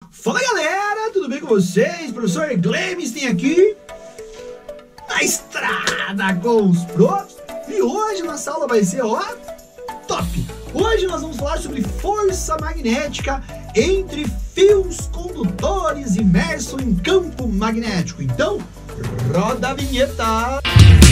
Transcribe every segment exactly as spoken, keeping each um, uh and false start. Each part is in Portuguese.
Fala galera, tudo bem com vocês? Professor Glemes tem aqui na estrada com os profs. E hoje nossa aula vai ser, ó, top! Hoje nós vamos falar sobre força magnética entre fios condutores imersos em campo magnético. Então, roda a vinheta!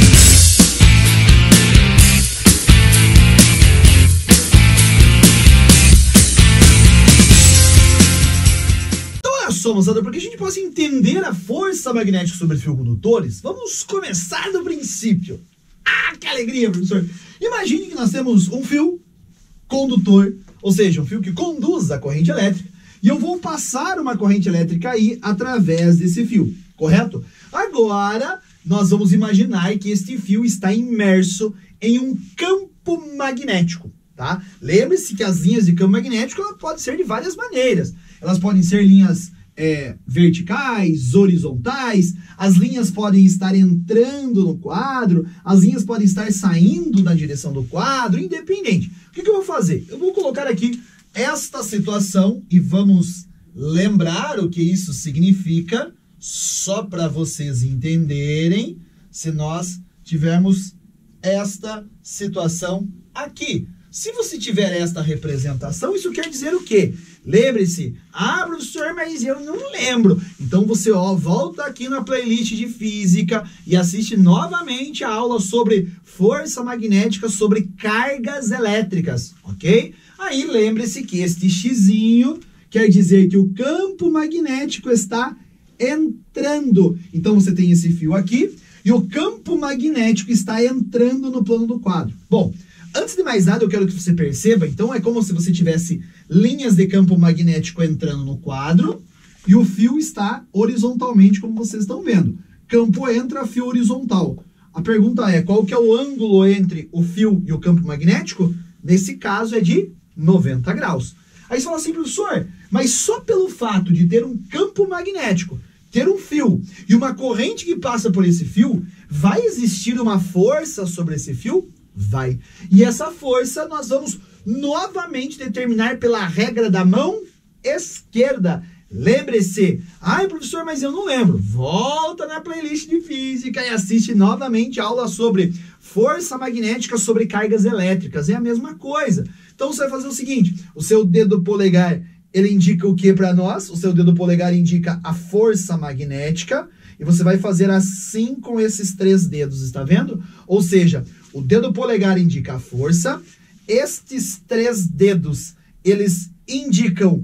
Só, moçada, para que a gente possa entender a força magnética sobre fios condutores, vamos começar do princípio. Ah, que alegria, professor! Imagine que nós temos um fio condutor, ou seja, um fio que conduz a corrente elétrica, e eu vou passar uma corrente elétrica aí através desse fio, correto? Agora, nós vamos imaginar que este fio está imerso em um campo magnético, tá? Lembre-se que as linhas de campo magnético ela podem ser de várias maneiras. Elas podem ser linhas É, verticais, horizontais, as linhas podem estar entrando no quadro, as linhas podem estar saindo da direção do quadro, independente. O que, que eu vou fazer? Eu vou colocar aqui esta situação e vamos lembrar o que isso significa, só para vocês entenderem, se nós tivermos esta situação aqui. Se você tiver esta representação, isso quer dizer o quê? Lembre-se, ah, professor, mas eu não lembro. Então você ó, volta aqui na playlist de física e assiste novamente a aula sobre força magnética, sobre cargas elétricas, ok? Aí lembre-se que este xizinho quer dizer que o campo magnético está entrando. Então você tem esse fio aqui e o campo magnético está entrando no plano do quadro. Bom, antes de mais nada, eu quero que você perceba, então é como se você tivesse linhas de campo magnético entrando no quadro e o fio está horizontalmente, como vocês estão vendo. Campo entra, fio horizontal. A pergunta é, qual que é o ângulo entre o fio e o campo magnético? Nesse caso é de noventa graus. Aí você fala assim, professor, mas só pelo fato de ter um campo magnético, ter um fio e uma corrente que passa por esse fio, vai existir uma força sobre esse fio? Vai. E essa força nós vamos novamente determinar pela regra da mão esquerda. Lembre-se. Ai, professor, mas eu não lembro. Volta na playlist de física e assiste novamente a aula sobre força magnética sobre cargas elétricas. É a mesma coisa. Então você vai fazer o seguinte, o seu dedo polegar, ele indica o que para nós? O seu dedo polegar indica a força magnética e você vai fazer assim com esses três dedos, está vendo? Ou seja, o dedo polegar indica a força, estes três dedos, eles indicam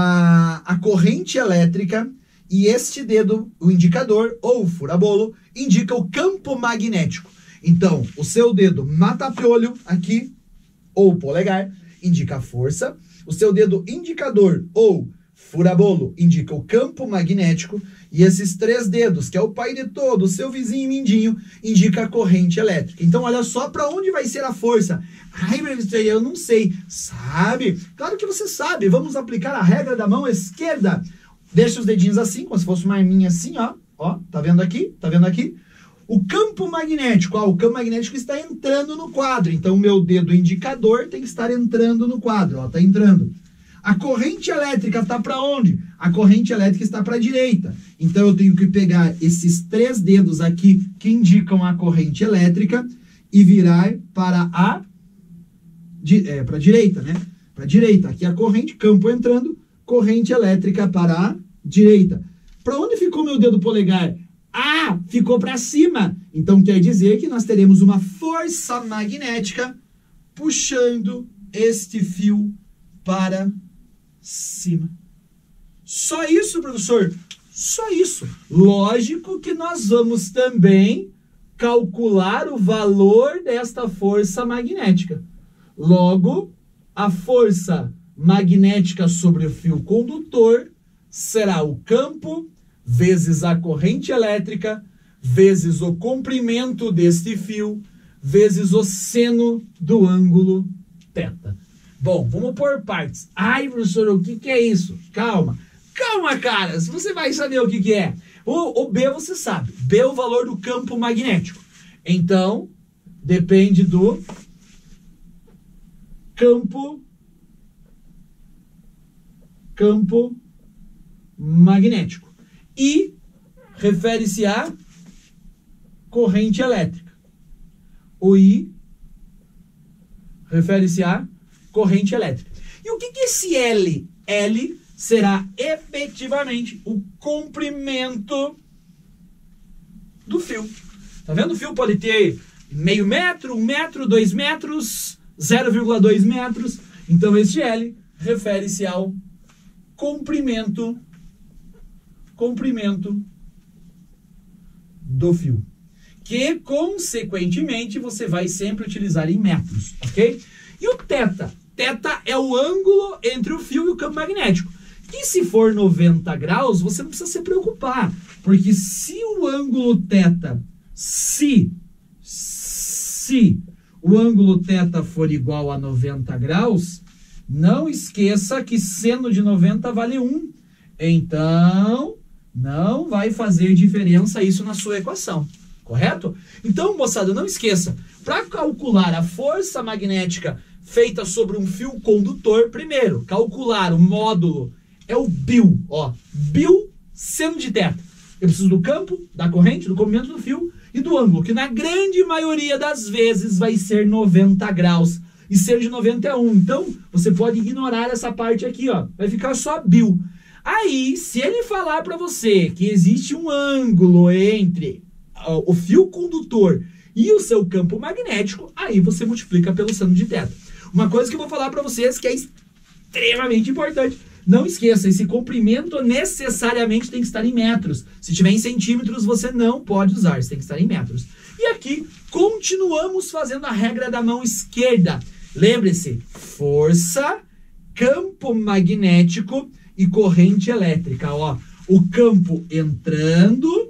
a, a corrente elétrica e este dedo, o indicador ou o furabolo, indica o campo magnético. Então, o seu dedo mata-piolho aqui, ou polegar, indica a força, o seu dedo indicador ou furabolo indica o campo magnético e esses três dedos, que é o pai de todo, o seu vizinho mindinho, indica a corrente elétrica. Então, olha só para onde vai ser a força. Ai, professor, eu não sei. Sabe? Claro que você sabe. Vamos aplicar a regra da mão esquerda. Deixa os dedinhos assim, como se fosse uma arminha assim, ó. Ó, tá vendo aqui? Tá vendo aqui? O campo magnético, ó, o campo magnético está entrando no quadro. Então, o meu dedo indicador tem que estar entrando no quadro, ó, tá entrando. A corrente elétrica está para onde? A corrente elétrica está para a direita. Então, eu tenho que pegar esses três dedos aqui que indicam a corrente elétrica e virar para a é, para a direita, né? Para a direita. Aqui a corrente, campo entrando, corrente elétrica para a direita. Para onde ficou meu dedo polegar? Ah, ficou para cima. Então, quer dizer que nós teremos uma força magnética puxando este fio para cima. Só isso, professor? Só isso. Lógico que nós vamos também calcular o valor desta força magnética. Logo, a força magnética sobre o fio condutor será o campo vezes a corrente elétrica vezes o comprimento deste fio vezes o seno do ângulo θ. Bom, vamos por partes. Ai, professor, o que, que é isso? Calma. Calma, caras. Você vai saber o que, que é. O, o B você sabe. B é o valor do campo magnético. Então, depende do campo, campo magnético. I refere-se a corrente elétrica. O I refere-se a corrente elétrica. E o que que é esse L? L será efetivamente o comprimento do fio. Tá vendo? O fio pode ter meio metro, um metro, dois metros, zero vírgula dois metros. Então, este L refere-se ao comprimento, comprimento do fio. Que, consequentemente, você vai sempre utilizar em metros, ok? E o θ? θ é o ângulo entre o fio e o campo magnético. E se for noventa graus, você não precisa se preocupar. Porque se o ângulo θ, se, se o ângulo θ for igual a noventa graus, não esqueça que seno de noventa vale um. Então, não vai fazer diferença isso na sua equação. Correto? Então, moçada, não esqueça, para calcular a força magnética feita sobre um fio condutor, primeiro, calcular o módulo é o Biu, ó, Biu seno de θ. Eu preciso do campo, da corrente, do comprimento do fio e do ângulo, que na grande maioria das vezes vai ser noventa graus e ser de noventa e um. Então, você pode ignorar essa parte aqui, ó, vai ficar só Biu. Aí, se ele falar para você que existe um ângulo entre o fio condutor e o seu campo magnético, aí você multiplica pelo seno de θ. Uma coisa que eu vou falar para vocês que é extremamente importante, não esqueça, esse comprimento necessariamente tem que estar em metros. Se tiver em centímetros, você não pode usar, você tem que estar em metros. E aqui, continuamos fazendo a regra da mão esquerda. Lembre-se, força, campo magnético e corrente elétrica. Ó, o campo entrando,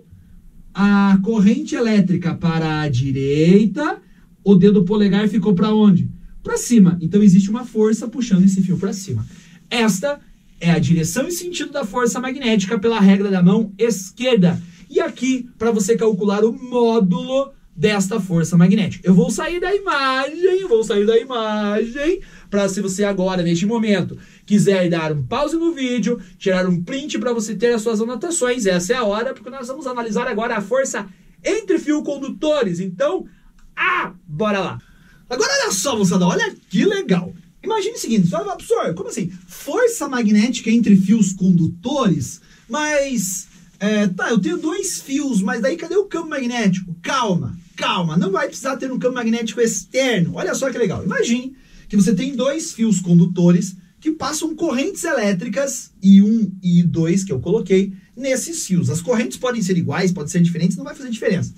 a corrente elétrica para a direita, o dedo polegar ficou para onde? Para cima. Então existe uma força puxando esse fio para cima. Esta é a direção e sentido da força magnética pela regra da mão esquerda. E aqui, para você calcular o módulo desta força magnética. Eu vou sair da imagem, vou sair da imagem, para se você agora, neste momento, quiser dar um pause no vídeo, tirar um print para você ter as suas anotações, essa é a hora, porque nós vamos analisar agora a força entre fio condutores. Então, ah, bora lá! Agora olha só, moçada, olha que legal. Imagine o seguinte, só professor, como assim? Força magnética entre fios condutores, mas... É, tá, eu tenho dois fios, mas daí cadê o campo magnético? Calma, calma, não vai precisar ter um campo magnético externo. Olha só que legal. Imagine que você tem dois fios condutores que passam correntes elétricas, I um e I dois, que eu coloquei, nesses fios. As correntes podem ser iguais, podem ser diferentes, não vai fazer diferença.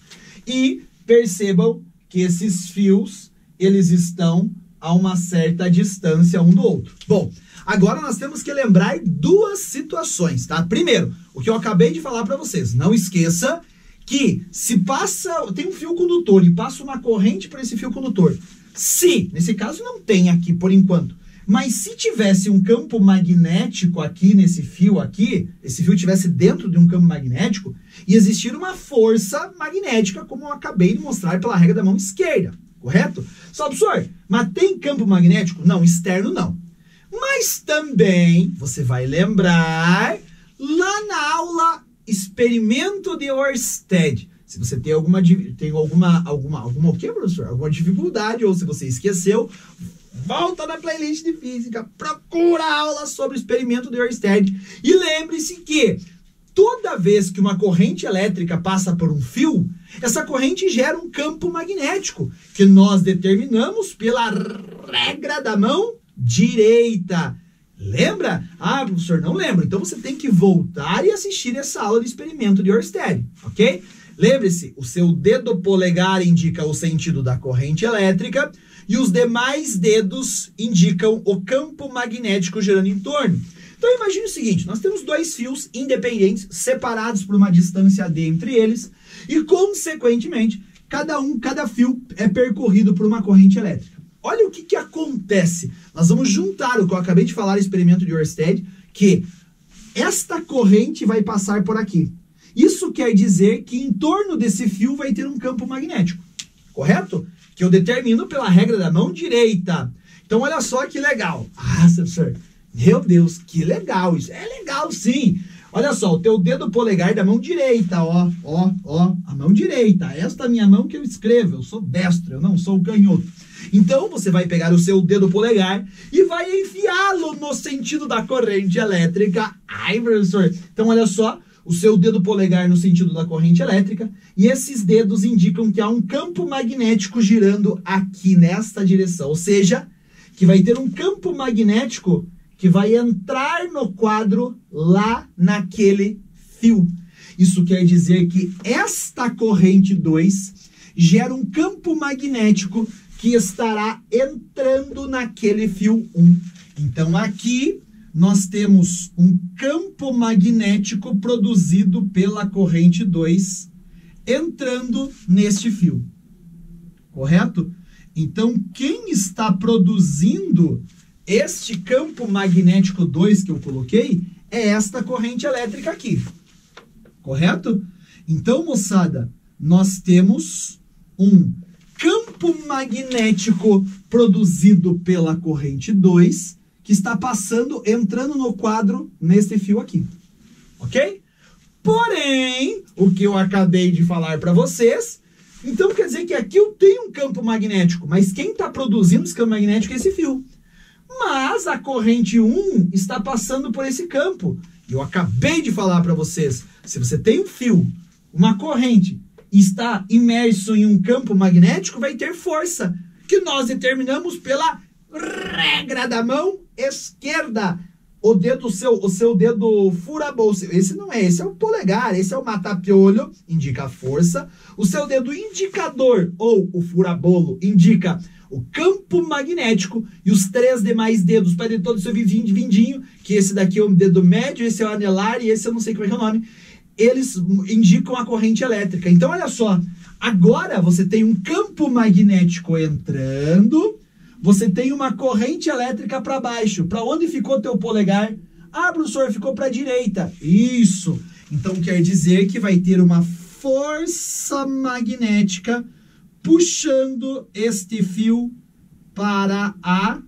E percebam que esses fios, eles estão a uma certa distância um do outro. Bom, agora nós temos que lembrar duas situações, tá? Primeiro, o que eu acabei de falar para vocês. Não esqueça que se passa, tem um fio condutor e passa uma corrente por esse fio condutor. Se, nesse caso não tem aqui por enquanto, mas se tivesse um campo magnético aqui nesse fio aqui, esse fio tivesse dentro de um campo magnético, e existir uma força magnética, como eu acabei de mostrar pela regra da mão esquerda, correto? Só, professor, mas tem campo magnético? Não, externo não. Mas também, você vai lembrar, lá na aula Experimento de Ørsted, se você tem alguma, tem alguma, alguma, alguma o quê, professor? Alguma dificuldade, ou se você esqueceu, volta na playlist de física, procura a aula sobre o experimento de Ørsted e lembre-se que toda vez que uma corrente elétrica passa por um fio, essa corrente gera um campo magnético, que nós determinamos pela regra da mão direita. Lembra? Ah, professor, não lembro. Então você tem que voltar e assistir essa aula de experimento de Ørsted, ok? Lembre-se, o seu dedo polegar indica o sentido da corrente elétrica e os demais dedos indicam o campo magnético girando em torno. Então imagine o seguinte, nós temos dois fios independentes, separados por uma distância D entre eles, e consequentemente, cada um, cada fio é percorrido por uma corrente elétrica. Olha o que, que acontece. Nós vamos juntar o que eu acabei de falar, experimento de Ørsted, que esta corrente vai passar por aqui. Isso quer dizer que em torno desse fio vai ter um campo magnético, correto? Que eu determino pela regra da mão direita. Então olha só que legal. Ah, professor, meu Deus, que legal isso. É legal sim. Olha só, o teu dedo polegar da mão direita, ó, ó, ó, a mão direita. Esta é a minha mão que eu escrevo, eu sou destro, eu não sou canhoto. Então, você vai pegar o seu dedo polegar e vai enfiá-lo no sentido da corrente elétrica. Ai, professor. Então, olha só, o seu dedo polegar no sentido da corrente elétrica, e esses dedos indicam que há um campo magnético girando aqui nesta direção, ou seja, que vai ter um campo magnético que vai entrar no quadro lá naquele fio. Isso quer dizer que esta corrente dois gera um campo magnético que estará entrando naquele fio um. Então aqui nós temos um campo magnético produzido pela corrente dois entrando neste fio. Correto? Então quem está produzindo este campo magnético dois que eu coloquei é esta corrente elétrica aqui. Correto? Então, moçada, nós temos um campo magnético produzido pela corrente dois que está passando, entrando no quadro nesse fio aqui. Ok? Porém, o que eu acabei de falar para vocês, então quer dizer que aqui eu tenho um campo magnético, mas quem está produzindo esse campo magnético é esse fio. Mas a corrente um está passando por esse campo. Eu acabei de falar para vocês, se você tem um fio, uma corrente, e está imerso em um campo magnético, vai ter força, que nós determinamos pela regra da mão esquerda. O dedo, o seu, o seu dedo fura-bolsa, esse não é, esse é o polegar, esse é o mata-piolho, indica a força. O seu dedo indicador, ou o fura-bolo, indica o campo magnético, e os três demais dedos, para de todo o seu vindinho, que esse daqui é o dedo médio, esse é o anelar, e esse eu não sei como é que é o nome, eles indicam a corrente elétrica. Então, olha só, agora você tem um campo magnético entrando, você tem uma corrente elétrica para baixo. Para onde ficou teu polegar? Ah, professor, ficou para a direita. Isso. Então, quer dizer que vai ter uma força magnética puxando este fio para a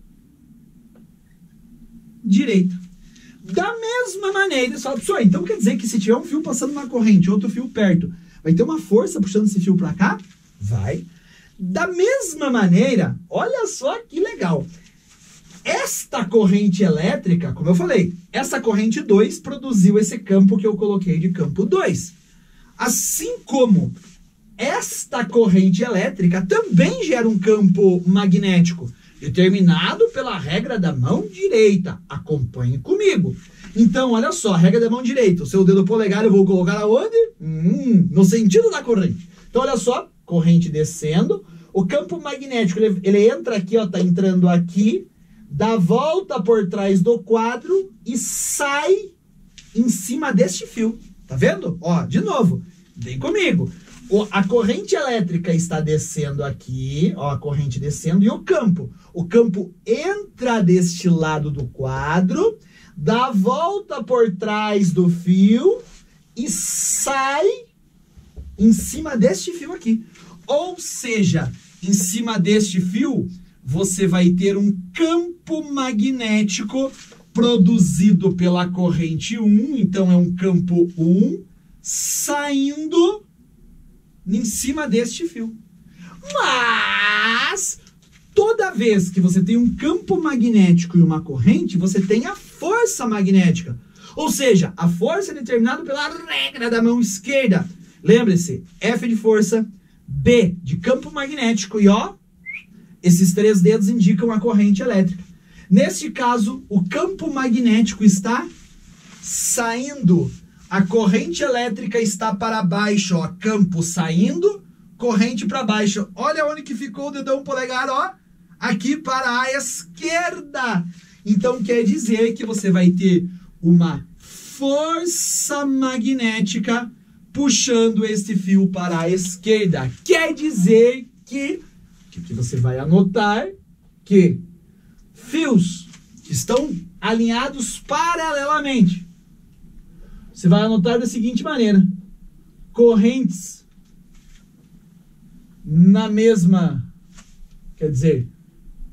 direita. Da mesma maneira, só, professor, então quer dizer que se tiver um fio passando na corrente, outro fio perto, vai ter uma força puxando esse fio para cá? Vai. Da mesma maneira, olha só que legal. Esta corrente elétrica, como eu falei, essa corrente dois produziu esse campo que eu coloquei de campo dois. Assim como esta corrente elétrica também gera um campo magnético, determinado pela regra da mão direita. Acompanhe comigo. Então, olha só, a regra da mão direita. O seu dedo polegar eu vou colocar aonde? Hum, no sentido da corrente. Então, olha só, corrente descendo. O campo magnético, ele, ele entra aqui, ó, tá entrando aqui, dá volta por trás do quadro e sai em cima deste fio. Tá vendo? Ó, de novo, vem comigo. O, a corrente elétrica está descendo aqui, ó, a corrente descendo, e o campo. O campo entra deste lado do quadro, dá volta por trás do fio e sai em cima deste fio aqui. Ou seja, em cima deste fio, você vai ter um campo magnético produzido pela corrente um, então é um campo um, saindo em cima deste fio. Mas toda vez que você tem um campo magnético e uma corrente, você tem a força magnética. Ou seja, a força é determinada pela regra da mão esquerda. Lembre-se, F de força, B de campo magnético e ó, esses três dedos indicam a corrente elétrica. Neste caso, o campo magnético está saindo. A corrente elétrica está para baixo, ó, campo saindo, corrente para baixo. Olha onde que ficou o dedão polegar, ó, aqui para a esquerda. Então quer dizer que você vai ter uma força magnética puxando esse fio para a esquerda. Quer dizer que, que você vai anotar que fios que estão alinhados paralelamente, você vai anotar da seguinte maneira: correntes na mesma, quer dizer,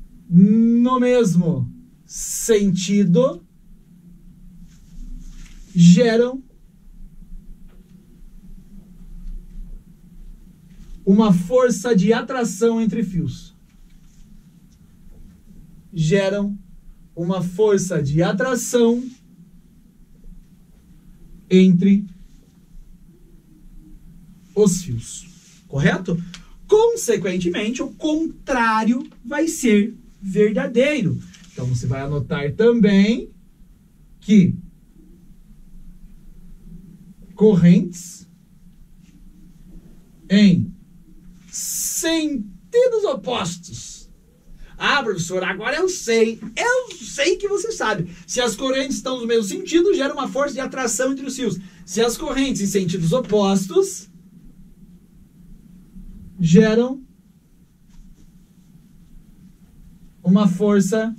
no mesmo sentido geram uma força de atração entre fios. Geram uma força de atração entre os fios. Correto? Consequentemente, o contrário vai ser verdadeiro. Então, você vai anotar também que correntes em sentidos opostos. Ah, professor, agora eu sei. Eu sei que você sabe. Se as correntes estão no mesmo sentido, gera uma força de atração entre os fios. Se as correntes em sentidos opostos geram uma força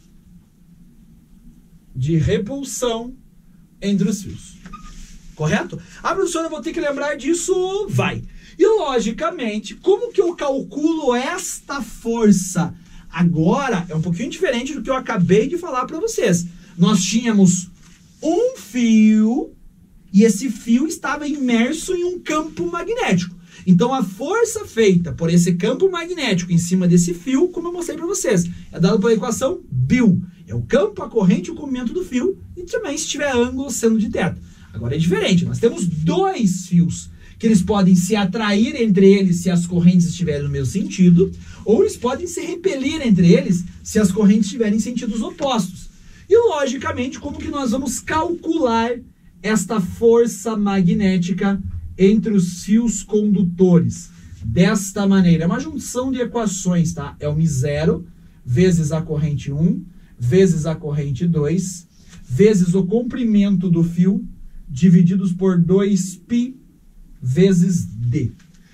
de repulsão entre os fios. Correto? Ah, professora, eu vou ter que lembrar disso. Vai. E, logicamente, como que eu calculo esta força? Agora, é um pouquinho diferente do que eu acabei de falar para vocês. Nós tínhamos um fio e esse fio estava imerso em um campo magnético. Então, a força feita por esse campo magnético em cima desse fio, como eu mostrei para vocês, é dada pela equação Bill. É o campo, a corrente e o comprimento do fio, e também se tiver ângulo seno de θ. Agora é diferente, nós temos dois fios, que eles podem se atrair entre eles se as correntes estiverem no mesmo sentido, ou eles podem se repelir entre eles se as correntes estiverem em sentidos opostos. E, logicamente, como que nós vamos calcular esta força magnética entre os fios condutores? Desta maneira, é uma junção de equações, tá? É o μ zero vezes a corrente um, vezes a corrente dois, vezes o comprimento do fio, divididos por dois π vezes d.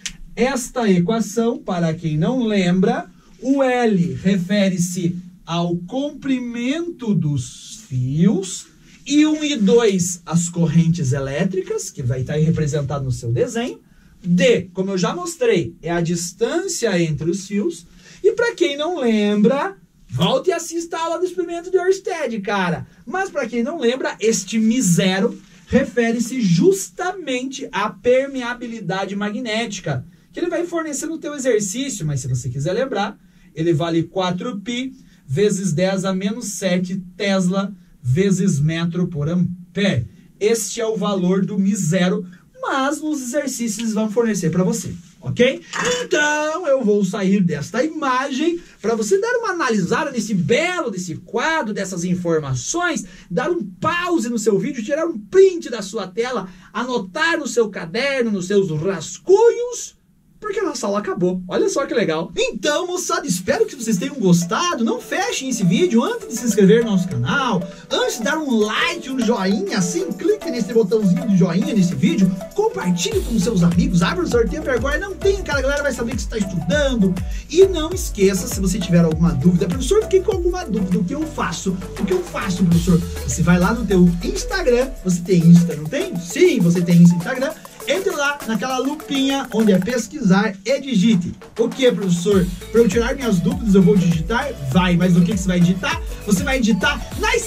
Esta equação, para quem não lembra, o L refere-se ao comprimento dos fios, e um e dois as correntes elétricas, que vai estar aí representado no seu desenho. D, como eu já mostrei, é a distância entre os fios. E para quem não lembra, volte e assista a aula do experimento de Ørsted, cara. Mas para quem não lembra, este μ zero refere-se justamente à permeabilidade magnética, que ele vai fornecer no teu exercício, mas se você quiser lembrar, ele vale quatro π vezes dez a menos sete Tesla vezes metro por ampere. Este é o valor do μ zero, mas nos exercícios vão fornecer para você, ok? Então, eu vou sair desta imagem para você dar uma analisada nesse belo, desse quadro, dessas informações, dar um pause no seu vídeo, tirar um print da sua tela, anotar no seu caderno, nos seus rascunhos, porque a nossa aula acabou. Olha só que legal. Então, moçada, espero que vocês tenham gostado. Não fechem esse vídeo antes de se inscrever no nosso canal, antes de dar um like, um joinha, assim, clique nesse botãozinho de joinha nesse vídeo, compartilhe com seus amigos, abre o sorteio vergonha, não tem, cara, a galera vai saber que você está estudando. E não esqueça, se você tiver alguma dúvida, professor, fiquei com alguma dúvida, o que eu faço? O que eu faço, professor? Você vai lá no teu Instagram, você tem Insta, não tem? Sim, você tem Instagram. Entre lá naquela lupinha onde é pesquisar e digite. O que, professor? Para eu tirar minhas dúvidas, eu vou digitar? Vai, mas o que, que você vai digitar? Você vai digitar na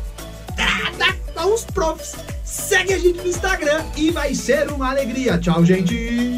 estrada com os profs. Segue a gente no Instagram e vai ser uma alegria. Tchau, gente!